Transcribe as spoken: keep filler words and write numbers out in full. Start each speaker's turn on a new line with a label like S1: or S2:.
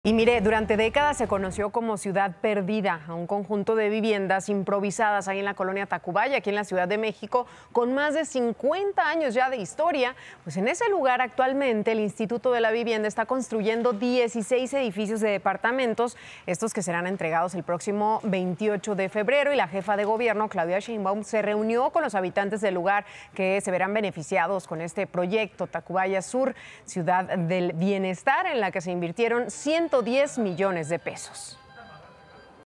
S1: Y mire, durante décadas se conoció como Ciudad Perdida, a un conjunto de viviendas improvisadas ahí en la colonia Tacubaya, aquí en la Ciudad de México, con más de cincuenta años ya de historia. Pues en ese lugar actualmente el Instituto de la Vivienda está construyendo dieciséis edificios de departamentos, estos que serán entregados el próximo veintiocho de febrero, y la jefa de gobierno, Claudia Sheinbaum, se reunió con los habitantes del lugar que se verán beneficiados con este proyecto Tacubaya Sur, Ciudad del Bienestar, en la que se invirtieron ciento diez millones de pesos.